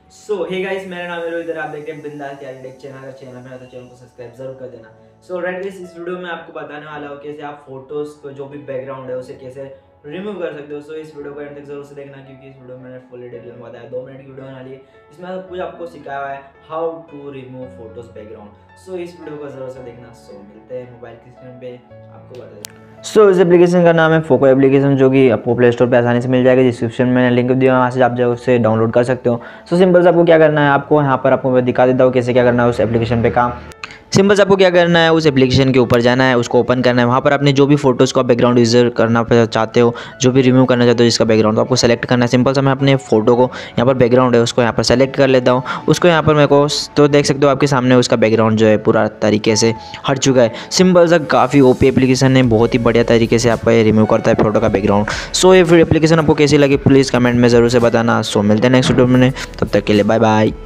सो hey guys, मेरा नाम है रोहित और आप देखते हैं बिंदास यार टेक चैनल। अगर चैनल में है तो चैनल को सब्सक्राइब जरूर कर देना। सो राइट गाइस, इस वीडियो में आपको बताने वाला हूँ कैसे आप फोटोज को जो भी बैकग्राउंड है उसे कैसे रिमूव कर सकते हो। सो इस वीडियो को एंड तक जरूर से देखना, क्योंकि इस वीडियो में मैंने फुल डिटेल में बताया। 2 मिनट की वीडियो बना ली है, इसमें सब कुछ आपको सिखाया हुआ है how to remove photos background. So इस वीडियो को जरूर से देखना। सो मिलते हैं मोबाइल की स्क्रीन पे, आपको बता दें। सो इस एप्लीकेशन का नाम है फोको एप्लीकेशन, जो कि आपको प्ले स्टोर पे आसानी से मिल जाएगा। डिस्क्रिप्शन में लिंक दिया है, वहाँ से आप जो उससे डाउनलोड कर सकते हो। सो सिंपल से आपको क्या करना है, आपको यहाँ पर आपको मैं दिखा देता हूँ कैसे क्या करना है उस एप्लीकेशन पे काम। सिंपल से आपको क्या करना है, उस एप्लीकेशन के ऊपर जाना है, उसको ओपन करना है। वहाँ पर अपने जो भी फोटोज़ को आप बैकग्राउंड यूज़र करना चाहते हो, जो भी रिमूव करना चाहते हो जिसका बैकग्राउंड, तो आपको सेलेक्ट करना है। सिंपल से मैं अपने फोटो को यहाँ पर बैकग्राउंड है उसको यहाँ पर सेलेक्ट कर लेता हूँ। उसको यहाँ पर मेरे को तो देख सकते हो आपके सामने उसका बैकग्राउंड जो है पूरा तरीके से हट चुका है। सिंपल सा काफ़ी ओपी एप्लीकेशन है, बहुत ही बढ़िया तरीके से आपका ये रिमूव करता है फोटो का बैकग्राउंड। सो ये एप्लीकेशन आपको कैसी लगी प्लीज़ कमेंट में ज़रूर से बताना। सो मिलते हैं नेक्स्ट वीडियो में, तब तक के लिए बाय बाय।